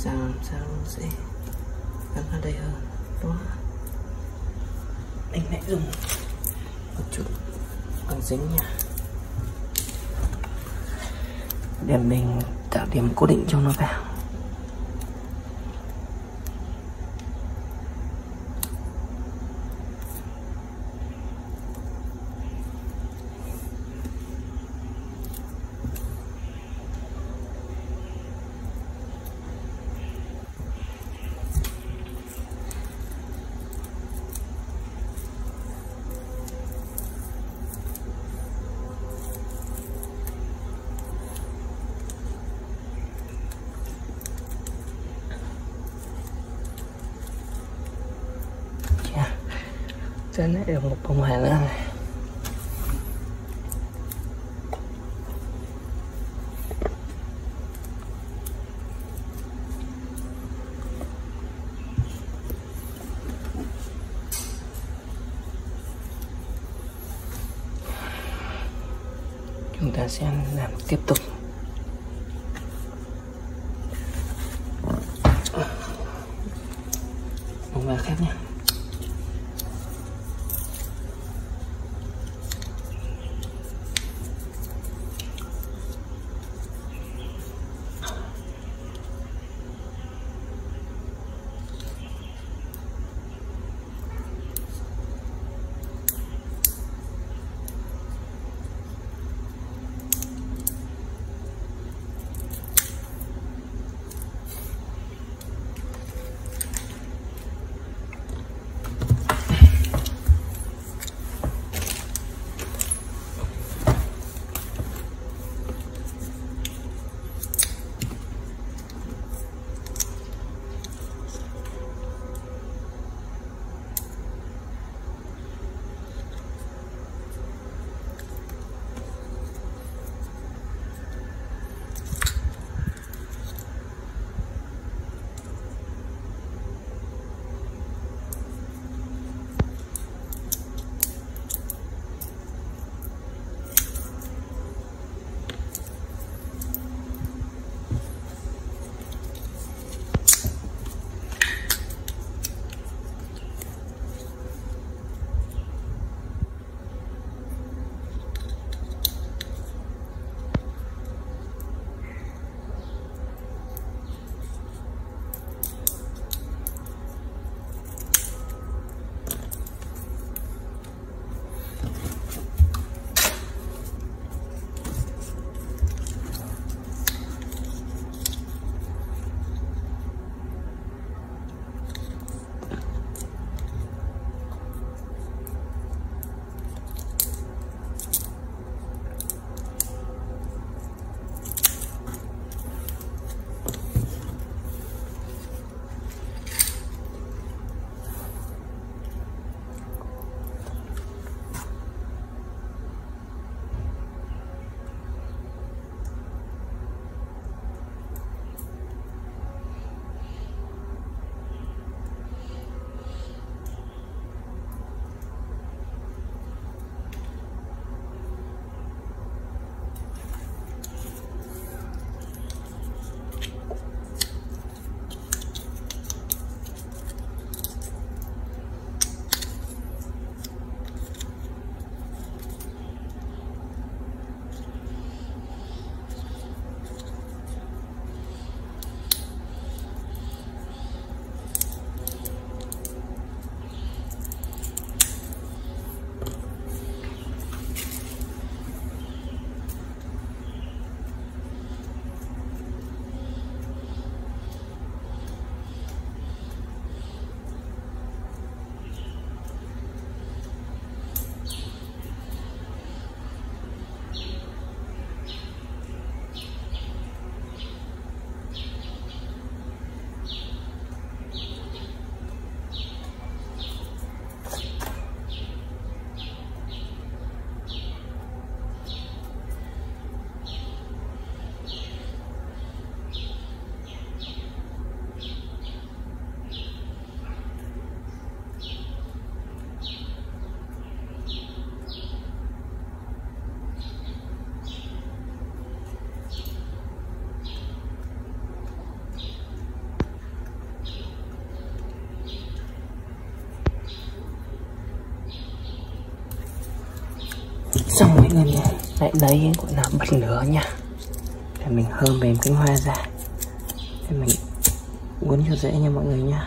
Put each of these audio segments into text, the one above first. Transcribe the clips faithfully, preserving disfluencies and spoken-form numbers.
sao làm sao nó sẽ gắn vào đây hơn. Đó, mình lại dùng một chút băng dính nha, để mình tạo điểm cố định cho nó vào. Trên này được một bông hoa nữa này. Chúng ta sẽ làm tiếp tục. Bông hoa khác nha. xong mọi người lại lấy gọi là bật lửa nha, để mình hơm mềm cánh hoa ra, để mình uốn cho dễ nha mọi người nha.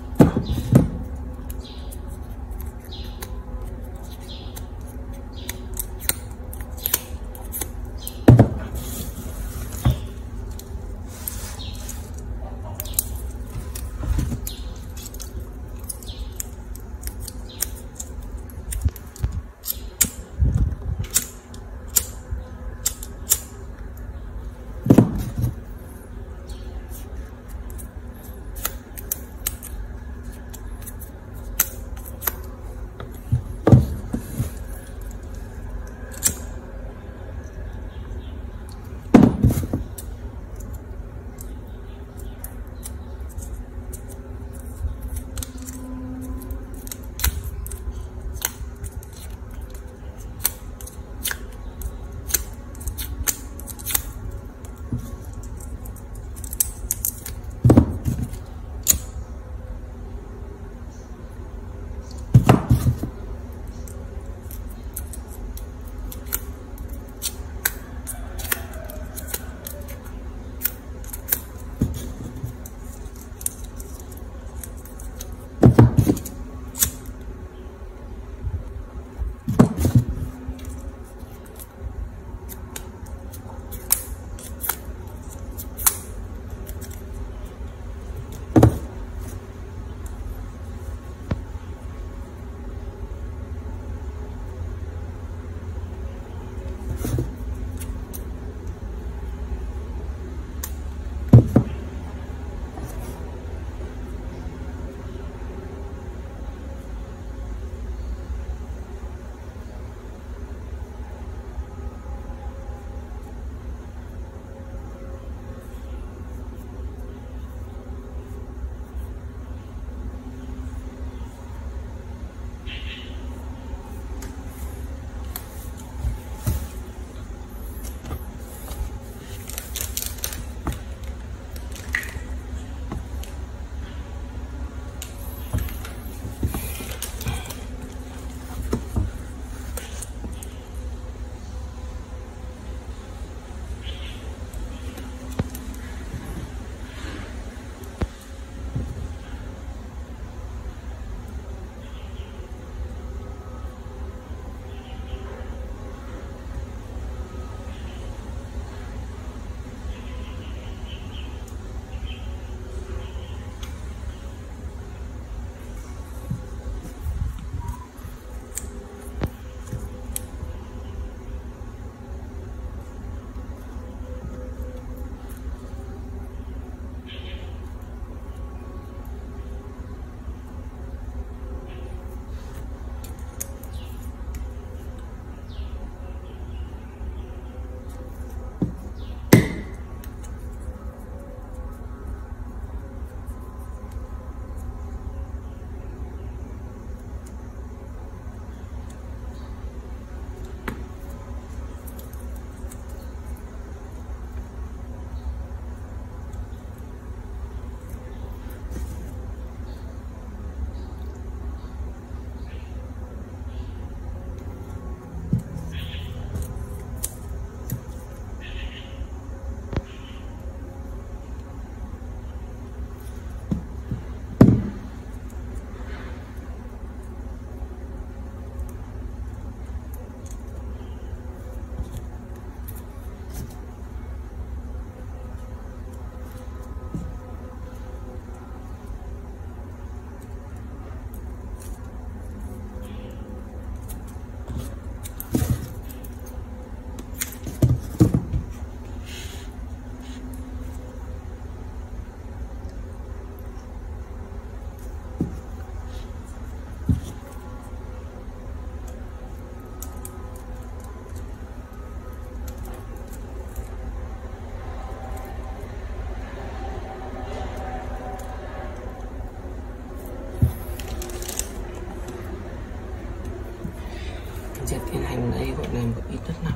sẽ tiến hành đây gọi là một ít đất nặng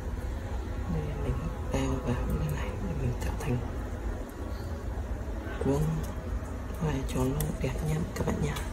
để mình đeo vào cái này để mình tạo thành cuống và cho nó đẹp nhé các bạn nhé.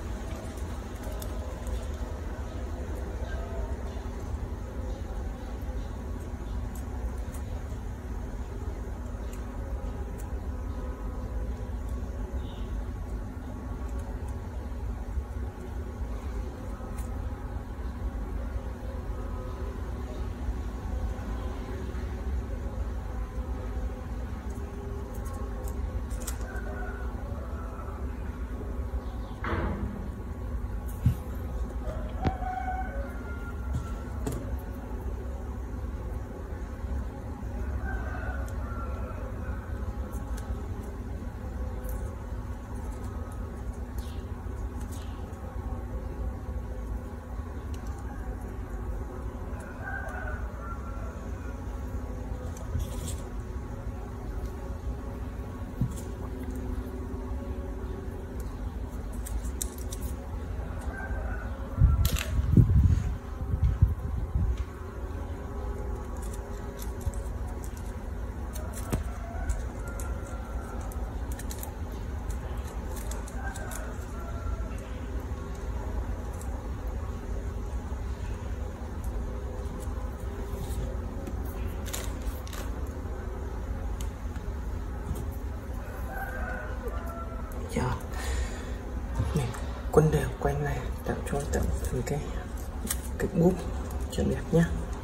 quấn đều quanh này tạo cho tạo thành cái cái búp cho đẹp nhé.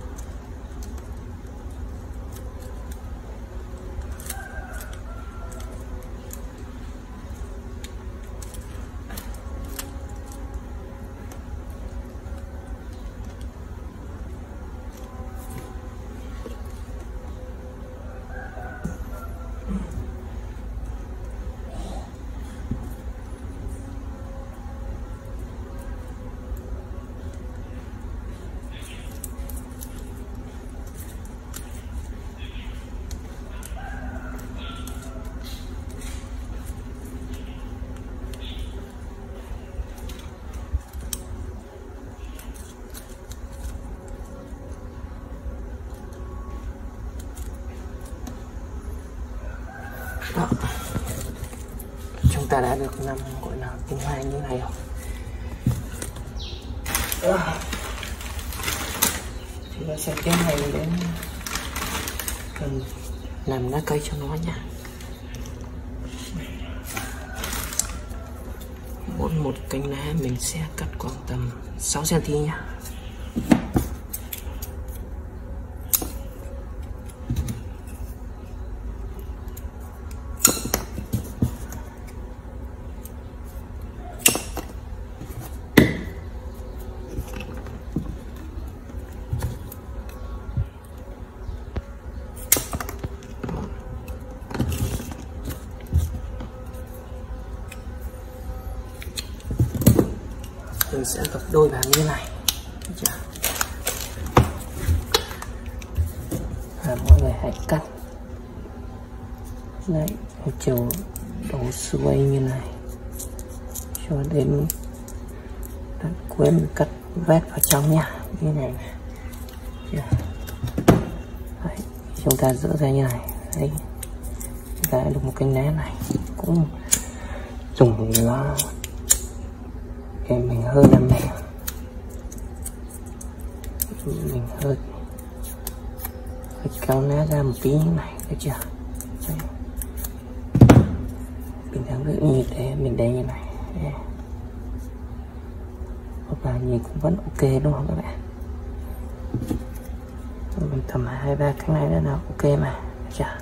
Đó. Chúng ta đã được năm gọi là tinh hoa như này rồi. Đó. Chúng ta sẽ tiến hành đến phần làm lá cây cho nó nha. Mỗi một cành lá mình sẽ cắt khoảng tầm sáu xăng ti mét nha. Mình sẽ gập đôi vào như này. Và mọi người hãy cắt lại một chiều đổ xuôi như này cho đến đoạn cuối, mình cắt vét vào trong nha, như này. Đấy, chúng ta dỡ ra như này. Đấy, chúng ta được một cái né này, cũng dùng nó để mình hơi làm mềm, mình hơi hơi kéo nó ra một tí như này, được chưa? Đấy. Bình thường cứ như thế mình để như này, hoặc là nhìn cũng vẫn ok đúng không các bạn? Mình tầm hai ba cái này nữa nào ok mà, được chưa?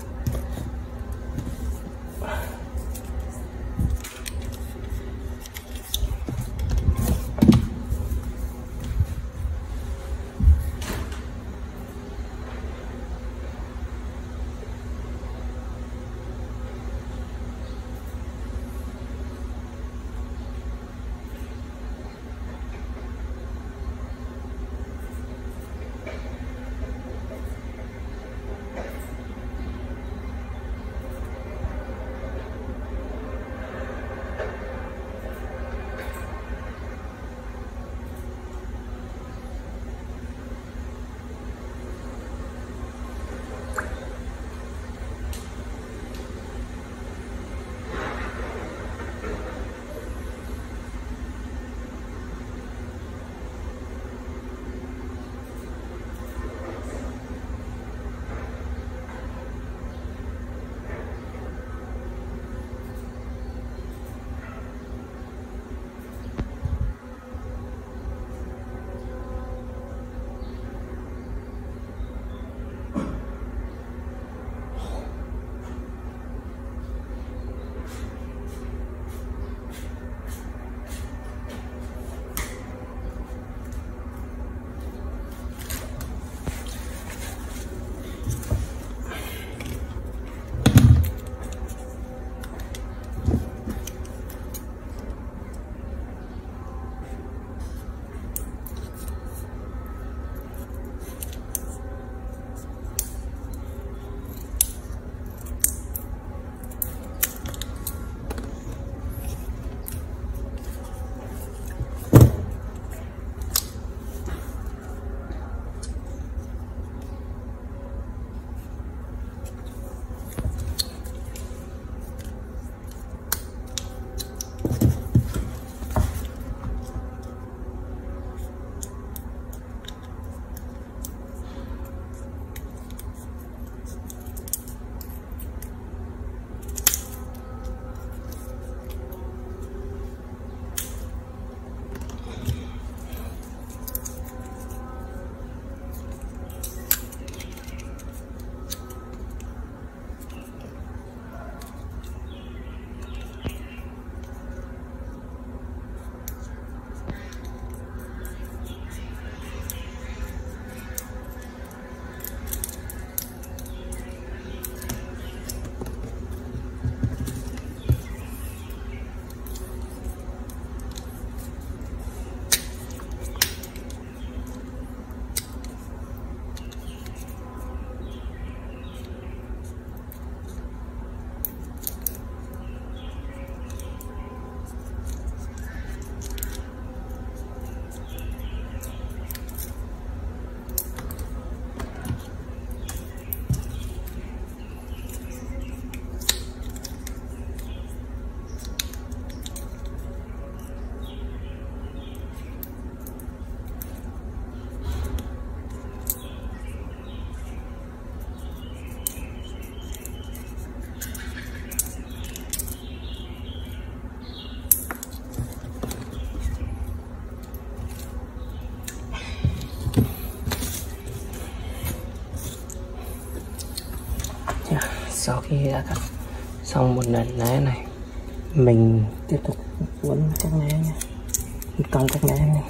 sau khi đã cắt xong một lần lá này, mình tiếp tục cuốn các lá nha, cong các lá này.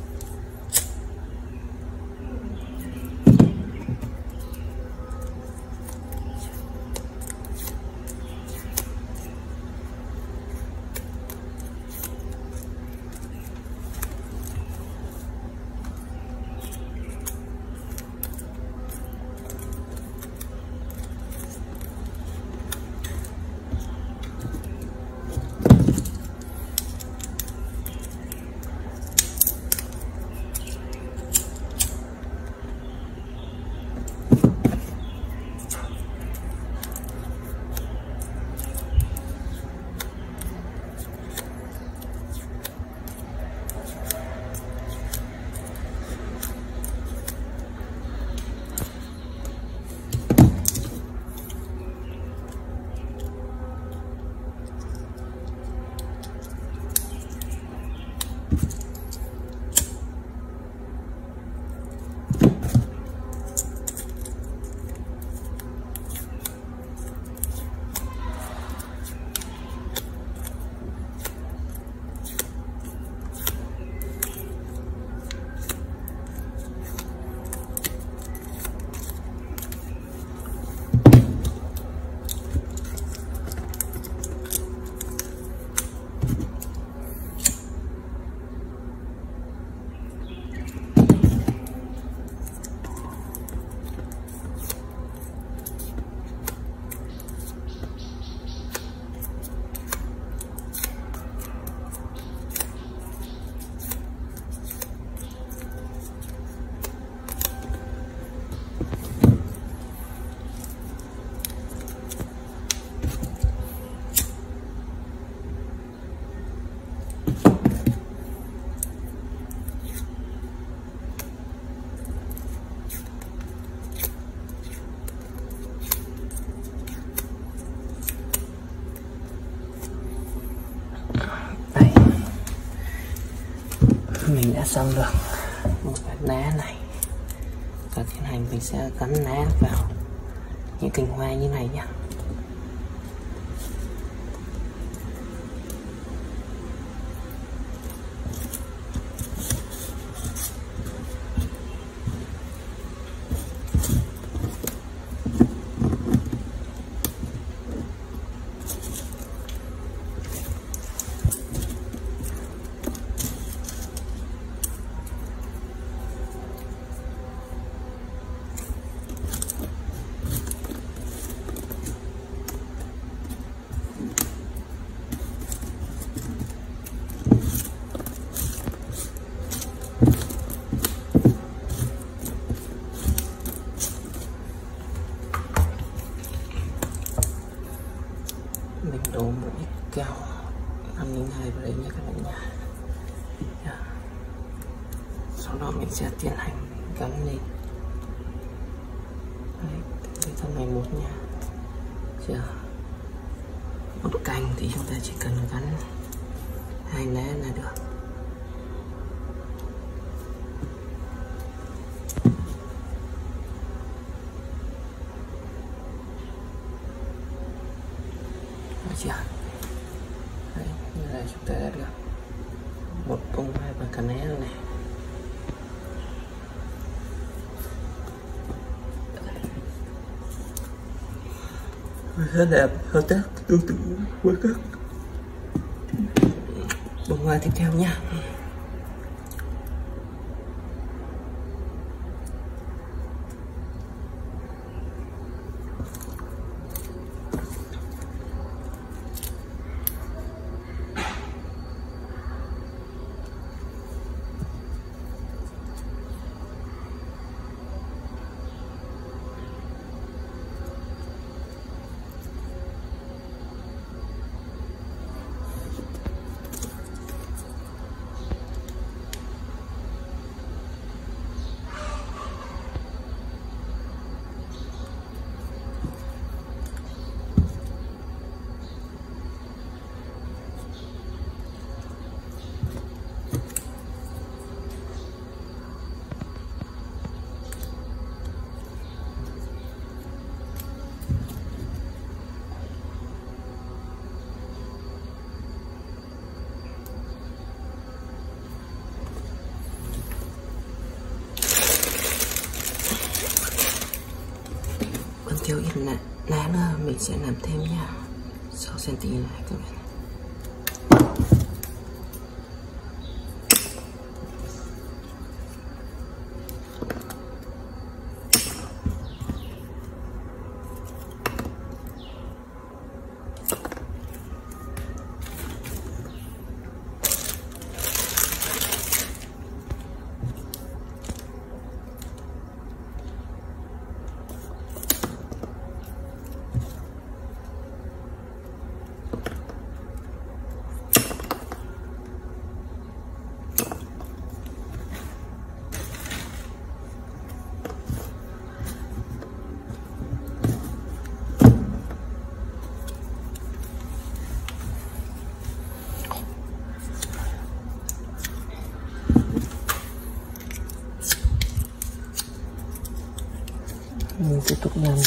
Mình đã xong được một cái lá này, và tiến hành mình sẽ gắn lá vào những cành hoa như này nhé. Mình đổ một ít keo năm không hai vào đây nhé các bạn nha. Yeah. Sau đó mình sẽ tiến hành gắn lên. Đấy, cái thân này một nha. Chưa? Một cành thì chúng ta chỉ cần gắn hai lá là được. Chưa? Đấy, như là chúng ta đã được một bông hoa và cả né rồi này. Rất đẹp, hợp tác tương tự với các bông hoa tiếp theo nha. mình sẽ làm thêm nha, sáu xăng ti mét này các bạn. Mình tiếp tục làm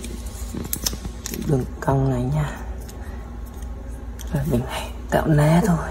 đường cong này nha, và mình hãy cạo ná thôi.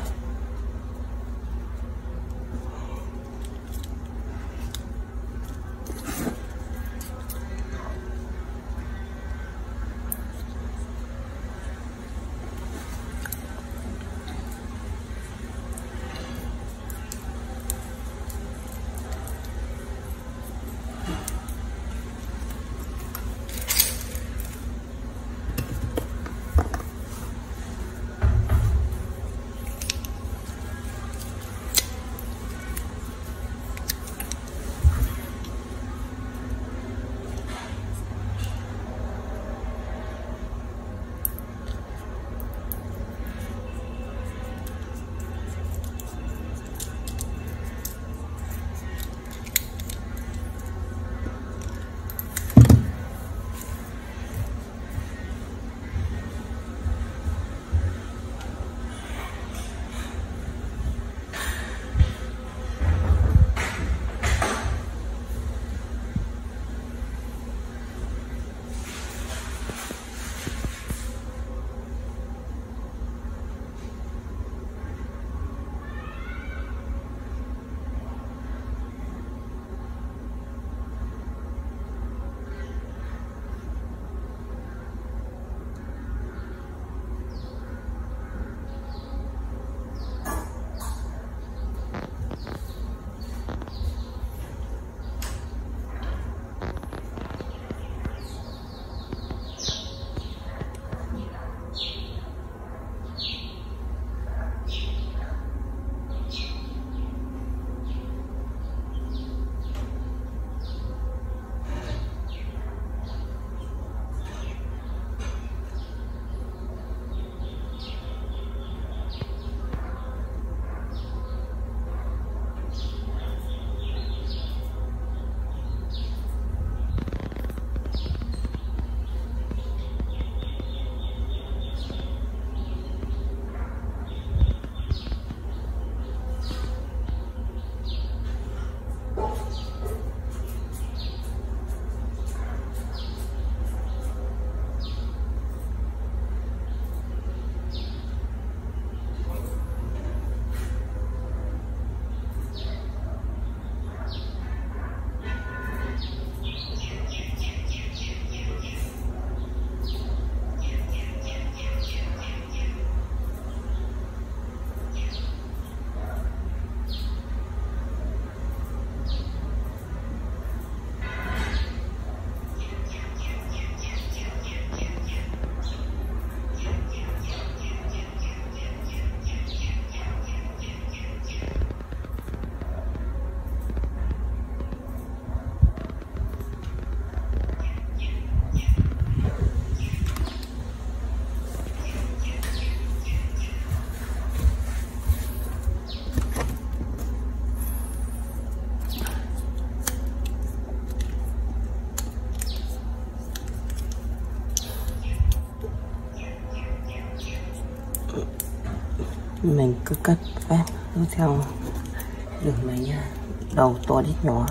Mình cứ cắt phát theo đường này nha, đầu to đít nhỏ.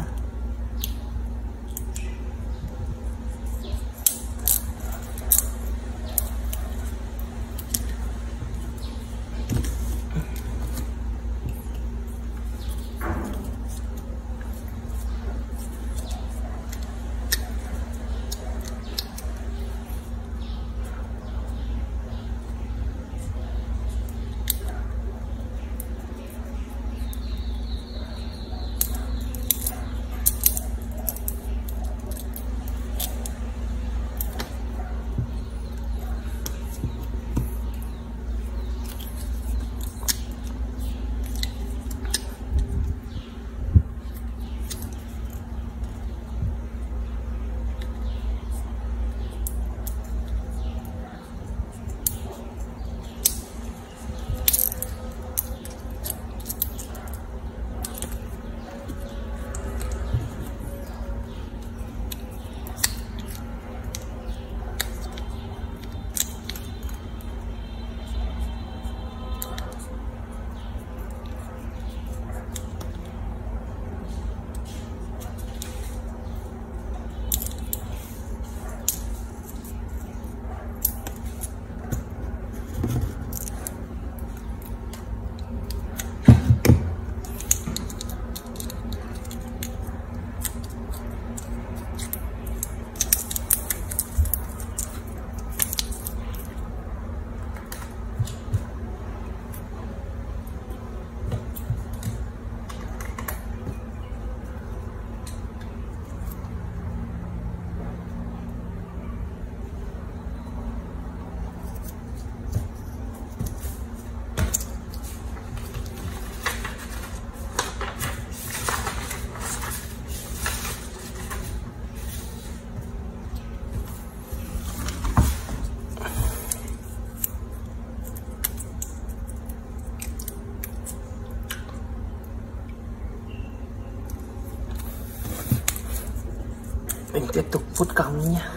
tiếp tục vuốt cong nha.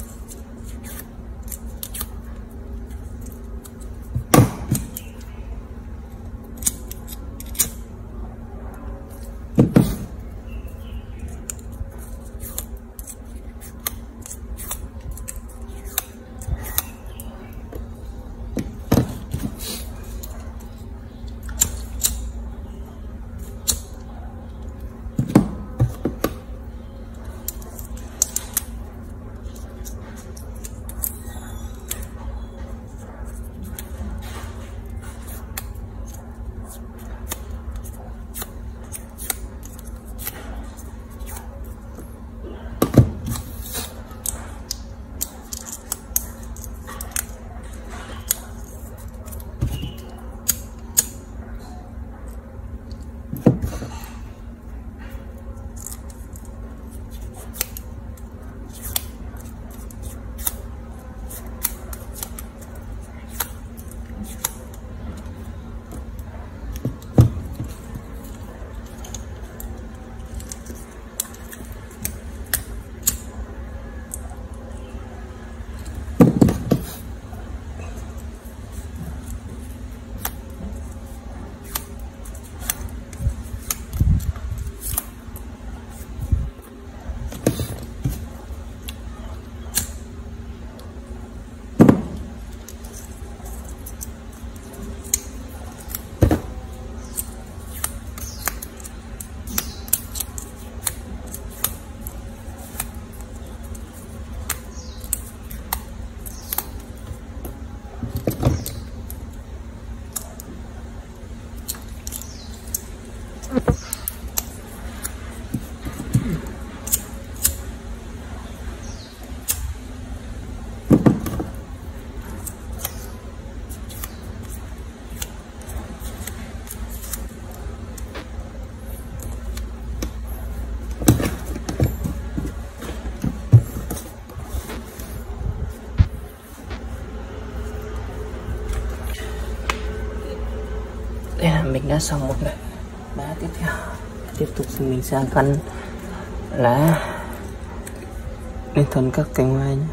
Đây là mình đã xong một lần đá tiếp theo. Tiếp tục thì mình sẽ gắn lá lên thân các cánh hoa nhé.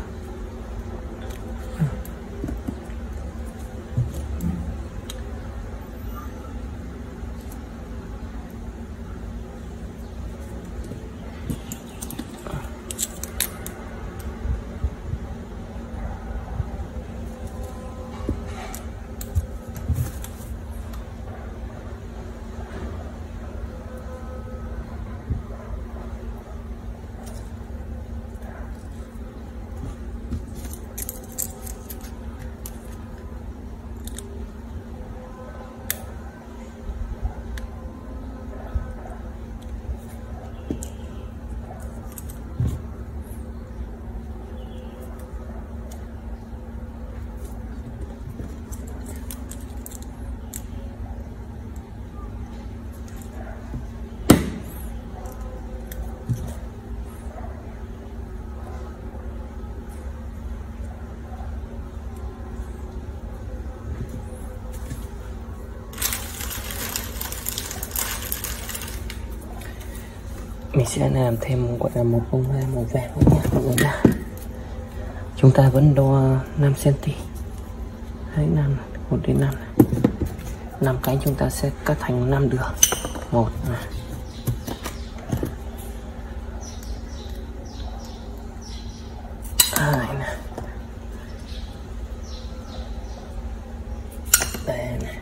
Mình sẽ làm thêm gọi là một bông hoa màu vàng nữa nha mọi người nha. Chúng ta vẫn đo năm xăng-ti-mét, hai năm, một đến năm. năm cánh chúng ta sẽ cắt thành năm đường. Một này, hai này, ba này,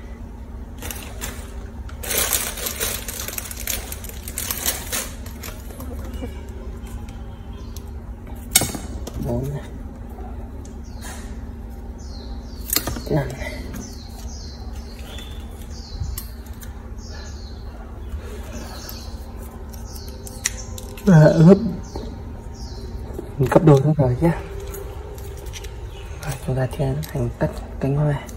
bốn này, năm này, và gấp gấp đôi nữa rồi nhé. Chúng ta tiến hành cắt cánh hoa.